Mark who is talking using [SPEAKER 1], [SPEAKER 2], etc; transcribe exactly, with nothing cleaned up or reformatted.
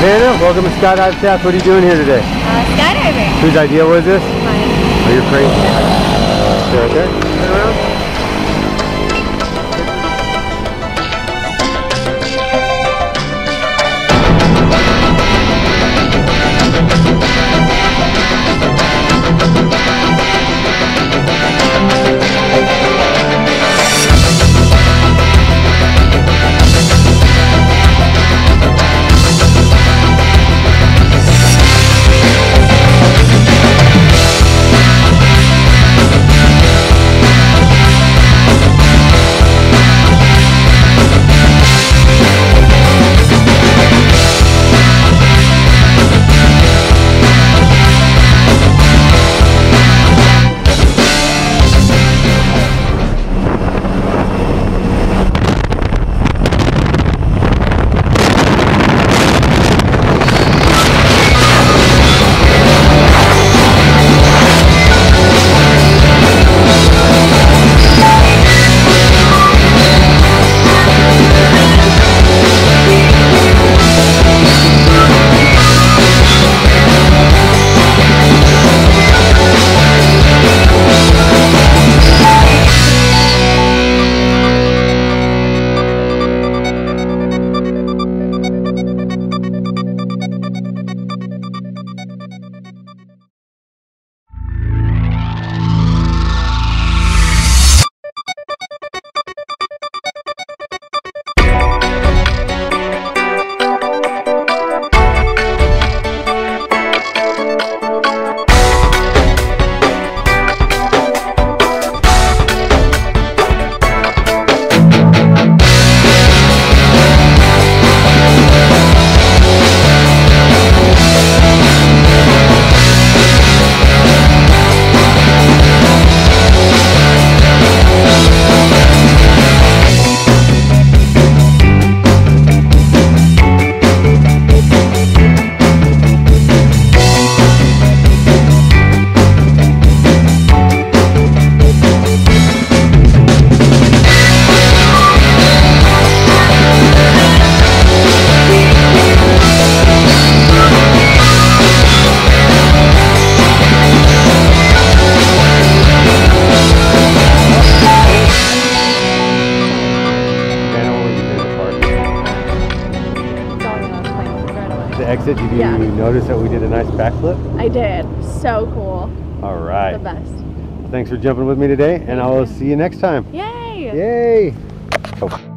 [SPEAKER 1] Hannah, welcome to Skydive Taft. What are you doing here today?
[SPEAKER 2] Uh, skydiving.
[SPEAKER 1] Whose idea was this?
[SPEAKER 2] Mine.
[SPEAKER 1] Oh, you're crazy. Stay right there. Turn around. The exit, did you yeah. notice that we did a nice backflip?
[SPEAKER 2] I did. So cool.
[SPEAKER 1] All right.
[SPEAKER 2] The best.
[SPEAKER 1] Thanks for jumping with me today, and I will see you next time.
[SPEAKER 2] Yay!
[SPEAKER 1] Yay! Oh.